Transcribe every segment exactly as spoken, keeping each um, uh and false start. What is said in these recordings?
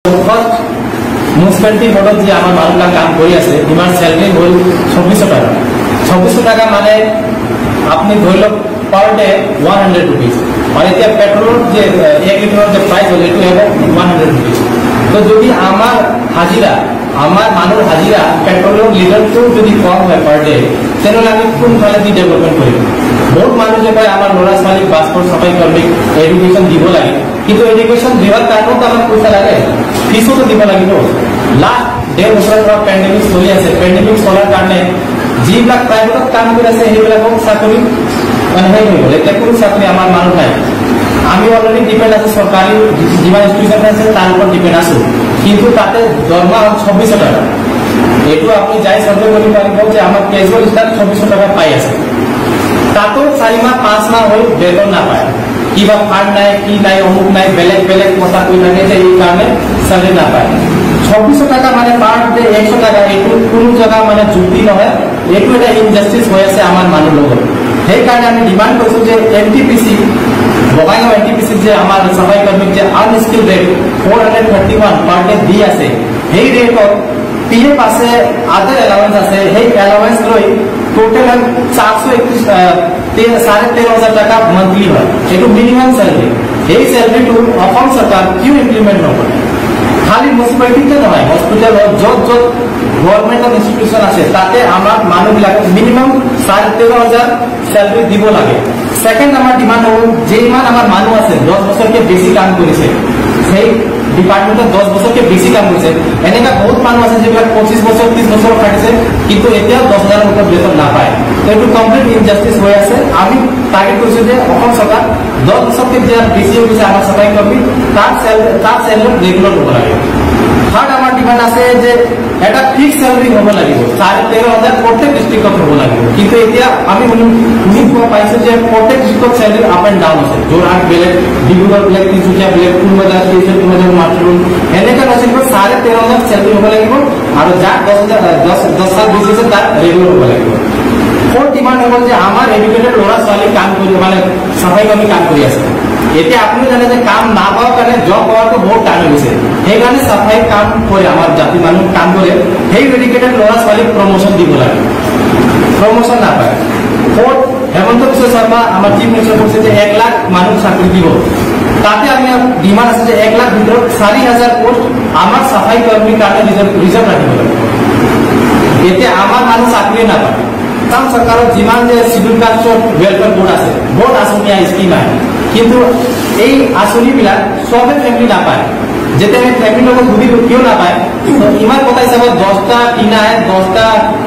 municipality board जो आम मानुला काम कर सैलरी हल छब्बीस टाका छब्बीस टाका माने अपनी धर लो per day one hundred rupees और इतना पेट्रोल जो एक लिटर जो प्राइस हल ये वन हंड्रेड रुपीज तो जो हाजिरा आमार मानुर हाजिरा पेट्रोल लिटर तो जो कम है पर डे कोनफाले दी डेभलपमेंट कर बहुत मानुष कहे लड़ा छाली पासपोर्ट सफाई कर्मी एडुकेशन दी लगे किन्तु एडुकेशन दिवार कारण तो पैसा लगे फिसो तो दी लगे लास्ट डेढ़ बছৰ पेंडेमिक चलि আছে पेंडेमिक चलार कारण जिलाक प्राइवेट काम कर चाकरी मैं हे हो गल एट को चाकरी आम मानुष ना आम अलरेडी डिपेंड आज सरकारी जिमान इन्स्टिट्यूशन আছে तार ऊपर डिपेंड आसो किन्तु ताते दरमा छब्बीस टाका एटू अपनी जाए सर्वे कर कैजुअल स्टाफ छब्बीस टाका पाई आसे तातो चारि माह पाँच माह हो वेतन ना पाए क्या फांड ना कि ना अमुक ना बेलेग बेलेग कथा कै लगे कारण सैलरी ना पाए छब्बीस टाका माने पार डे एक सौ टाका ये जगह माने जुक्ति नए ये इनजास्टिस हो मानुर लोग कारण डिमांड कर N T P C Bongaigaon N T P C सफाई कर्मी unskilled rate four hundred thirty one per day दी आसे रेट पी एफ আছে आदर एलावेंस আছে एलावेंस लई टोटल चार सौ एकत्रिश साढ़े तेरह हजार टाका मंथली है ये मिनिमम सैलरी ये सैलरी टू असम सरकार क्यों इम्प्लीमेंट नकरे खाली म्यूनिसिपालिटी नय हस्पिटल जो जो गवर्नमेंट इन्स्टिट्यूशन আছে তাতে আমার মানুষবিলাক মিনিমাম साढ़े तेरह हजार सैलरी দিব লাগে सेकेंड আমার डिमांड হল যে মান আমার মানুষ আছে दस বছর के বেশি কাম করেছে সেই डिपार्टमेंट दस बছर के बेसि काम कर बहुत मानुष आज पचिस बছर तीस बছर खाटिसे किन्तु एतिया दस हजार ऊपर वेतन ना पाए तो ये कमप्लीट इनजास्टिस हो आसे आमी टार्गेट करिছো जे असम सरकार दस बছर के जे बेसि हो गए आमार सफाई कर्मी तार सैलरी तार सैलरी रेगुलर होब लागे थर्ड आमार डिमांड आसे जे এটা ফিক্স सैलरी होब লাগিব साढ़े तेरह हजार प्रत्येक डिस्ट्रिक्ट होब লাগিব किन्तु एतिया आमी उन्हीं को पाइছো जे प्रत्येक district salary up and down আছে जोरहाट बेलेग डिब्रुगढ़ बेलेग तिनसुकिया बेलेग कुलबाजार तुमजार मातृभूम এনেকা নছিল साढ़े तेरह हजार सैलरी होब লাগিব और जा दस हजार दस दस साल बेसि আছে तार रेगुलर होब লাগিব फोर्थ डिमांड हल जे आमार एडुकेटेड लड़ा छाली काम कर माने सफाई कर्मी काम कर एते आपनि जाने जे काम ना पाओ कारण जब पाওয়া तो बहुत टाइम होइছে এই কারণে सफाई काम करे आमार जाति मानुष काम करे এই एडुकेटेड लड़ा छाली प्रमोशन দিব লাগে प्रमोशन ना पाए फोर्थ हेमंत विश्व शर्मा आमार चीफ मिनिस्टर বলছে যে एक लाख मानुष চাকরি দিব ताते आमी डिमांड আছে যে एक लाख ভিতর चार हजार पोस्ट आमार सफाई कर्मी कारण रिजर्व राखिब লাগে एते आमार मानुष चाकरी ना पाए असम सरकार जिमान शिड्यूल कास्ट वेलफेयर बोर्ड আছে बहुत आसनिया स्कीम है किन्तु এই आसनिबिला सबे फैमिली ना पाए जेते फैमिली लोग सुधी क्यों ना पाए तो इमान कथा हिसाब दसटा टीना है दसटा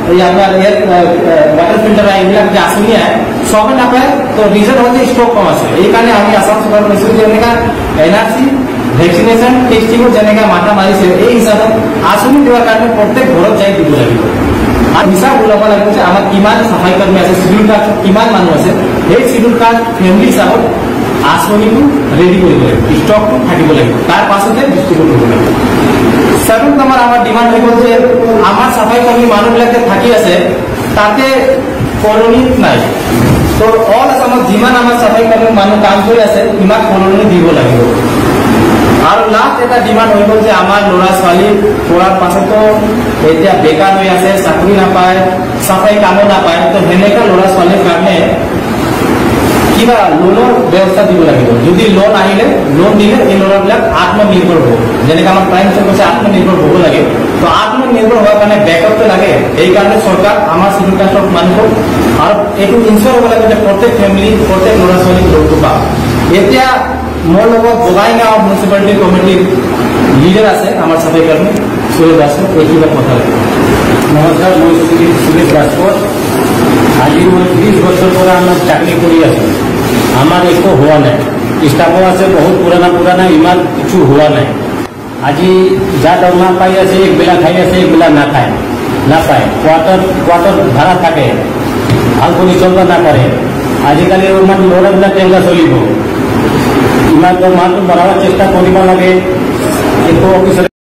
वाटर फिल्टर है ये आसनी है सबे ना पाए तो रिजन होते स्टॉक कम आसे এই কারণে আমি আসাম সরকার মেসেজ যেনেকা এনআরসি ভ্যাকসিনেশন টেস্টিং যেনেকা মাথা মারিছে এই হিসাবে आसनी দেওয়ার কারণে প্রত্যেক ঘরত যাই দিব লাগিব আর হিসাব ওলাব লাগিব আমার কিমান সফাই কর্মী আছে শিডিউল কাস্ট কিমান মানুষ আছে এই শিডিউল কাস্ট ফ্যামিলি হিসাবত आसनिको रेडी कर स्टक থাকিব লাগিব तार पाछते डिस्ट्रीब्यूट होब লাগিব सेवेंथ नम्बर आमार डिमांड हो गल जे आमार सफाई कर्मी मानुषबिलाके थाकी आछे ताते कलोनी नाई तो ऑल आसामत जिमान आमार सफाई कर्मी मानुष काम कर आछे इमान कलोनी দিব লাগিব और लास्ट এটা डिमांड हो गल जे आमार लड़ा छाली पढ़ार पाछतो एतिया बेकार हो आछे चाकरी ना पाए सफाई कामो ना पाए तो हेनेका लड़ा छालीर कारणे क्या लोनर व्यवस्था दी लगे जो लोन आए लोन दिले ये लड़ाबिल आत्मनिर्भर हो जेनेका प्राइम मिनिस्टर आत्मनिर्भर होब लगे तो आत्मनिर्भर हर कारण बैकअप तो लगे यही कारण सरकार आम शिड्यूल कास्ट मानुष और ये इन्श्योर होब लगे प्रत्येक फैमिली प्रत्येक लड़ा छाली लोन पा एतिया मोर लगत बगाईगाँव म्यूनिसिपालिटी कमिटिर लिडार आछे आमार सफाई कर्मी सुरेश राजपूत ये किबा कथा लागे नमस्कार मैं सुरेश राजपूत आज मैं बीस बছর पर आम चाकरी कर हमारे एको हुआ ना स्टाफ आसे बहुत पुराना पुराना इमान किछु हुआ ना आज जा दरमा पाई आसे एक बेला खाई आसे एक बेला ना खाए ना पाए क्वार्टर क्वार्टर भाड़ा थाके ভাল করে চলবা না পারে আজিকালি মান লড়াবিলা কেঙ্গা চলিব ইমান তো মান তো বাড়াবার চেষ্টা করিবা লাগে কিন্তু অফিসার